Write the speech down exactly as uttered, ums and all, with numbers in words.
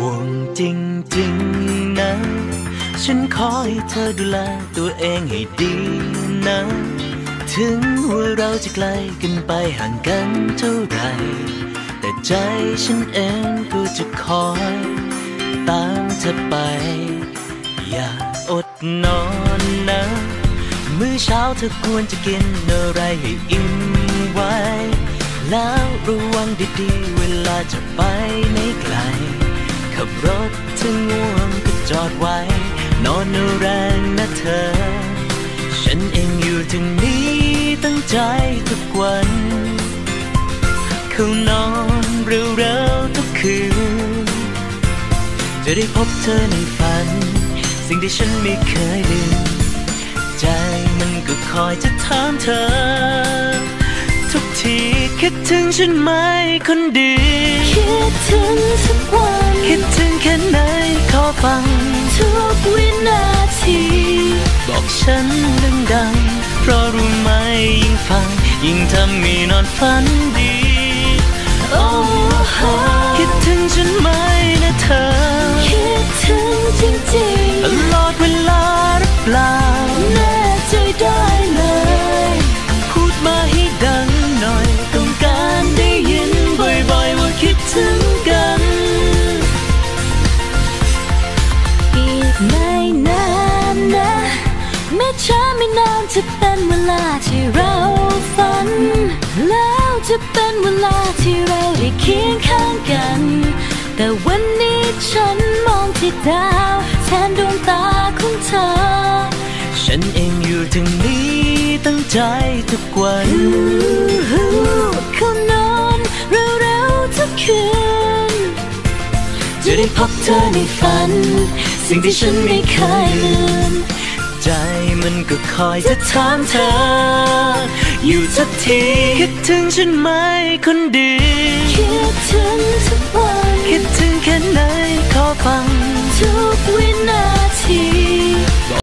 ห่วงจริงๆนะฉันขอให้เธอดูแลตัวเองให้ดีนะถึงว่าเราจะไกลกันไปห่างกันเท่าไรแต่ใจฉันเองก็จะคอยตามเธอไปอย่าอดนอนนะมื้อเช้าเธอควรจะกินอะไรให้อิ่มไว้แล้วระวังดีๆเวลาจะไปไม่ไกลขับรถถึงง่วงก็จอดไว้นอนแรงนะเธอฉันเองอยู่ถึงนี้ตั้งใจทุกวันเข้านอนเร็วๆทุกคืนจะได้พบเธอในฝันสิ่งที่ฉันไม่เคยลืมใจมันก็คอยจะถามเธอทุกทีคิดถึงฉันไหมคนดีคิดถึงทุกวันคิดถึงแค่ไหนขอฟังทุกวินาทีบอกฉันดังๆเพราะรู้ไหมยิ่งฟังยิ่งทำให้นอนฝันดีโอ้โหคิดถึงฉันไหมนะเธอคิดถึงจริงๆตลอดเวลาหรือเปล่าแน่ใจได้เลยพูดมาให้ดังหน่อยต้องการได้ยินบ่อยๆว่าคิดถึงกันอีกไม่นานนะไม่ช้าไม่นานจะเป็นเวลาที่เราฝันแล้วจะเป็นเวลาที่เราได้เคียงข้างกันแต่วันนี้ฉันมองที่ดาวแทนดวงตาของเธอฉันเองอยู่ถึงนี้ตั้งใจทุกวันเข้านอนเร็วๆทุกคืนจะได้พบเธอในฝันสิ่งที่ฉันไม่เคยลืมใจมันก็คอยจะถามเธออยู่ทุกทีคิดถึงฉันไหมคนดีคิดถึงทุกวัน